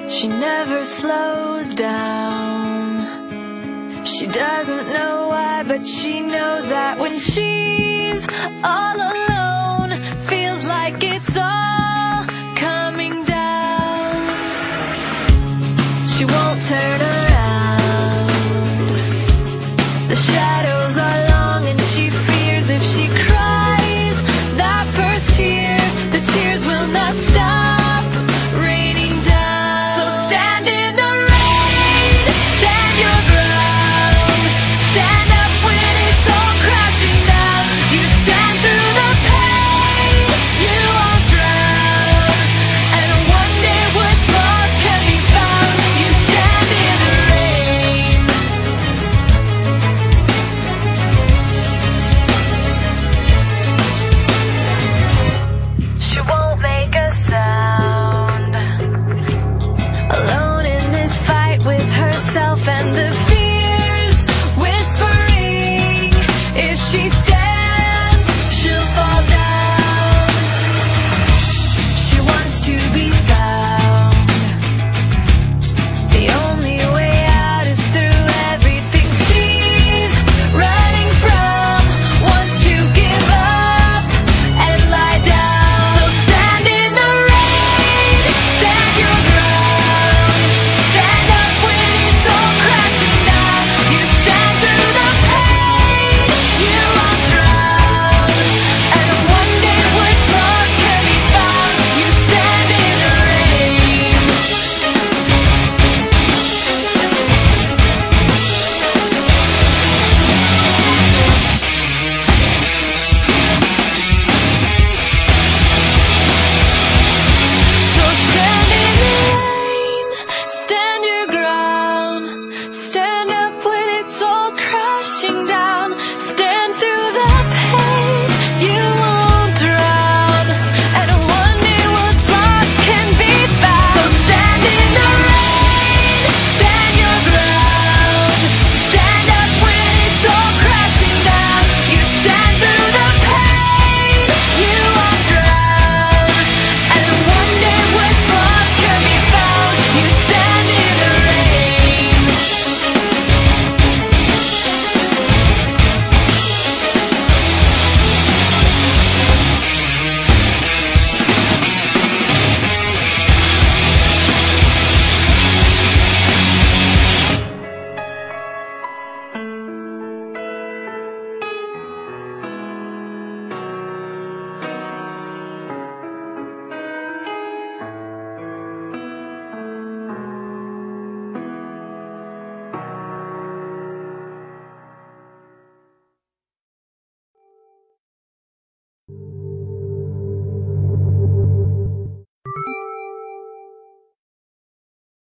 She never slows down. She doesn't know why, but she knows that when she's all alone, feels like it's all coming down. She won't turn around. The shadows are long and she fears if she cries that first tear, the tears will not stop. And the